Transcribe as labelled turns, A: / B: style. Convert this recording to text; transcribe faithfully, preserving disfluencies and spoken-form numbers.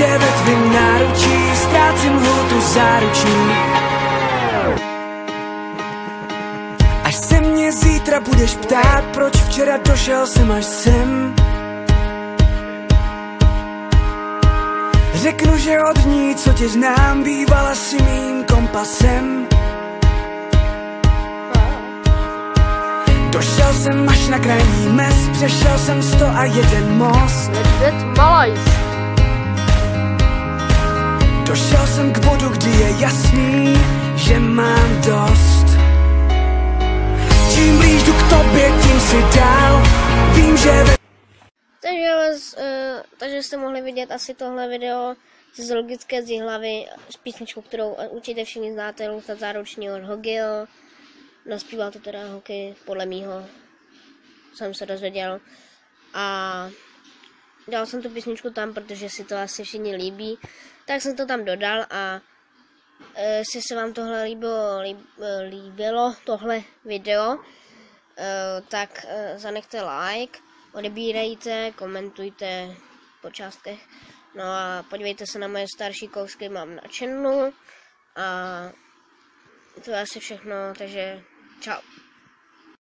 A: že ve tvým náručí ztrácím hlutu záručí. Až se mě zítra budeš ptát, proč včera došel jsem až sem, řeknu, že od ní, co tě znám, bývala si mým kompasem. Došel jsem až na krajní mez, přešel jsem sto a jeden most. Došel jsem k bodu, kdy je jasný, že mám dost. Čím blíž jdu k tobě, tím si dál, vím, že ve...
B: Takže, vás, uh, takže jste mohli vidět asi tohle video z Logické z hlavy s písničkou, kterou určitě všichni znáte, Lůta záruční od Hogil. Naspíval to teda Hoky, podle mýho jsem se dozvěděl. A dal jsem tu písničku tam, protože si to asi všichni líbí. Tak jsem to tam dodal a e, jestli se vám tohle líbilo, líb, líbilo tohle video, e, tak e, zanechte like, odebírejte, komentujte po částkách. No a podívejte se na moje starší kousky, mám na channelu. A to je asi všechno, takže čau.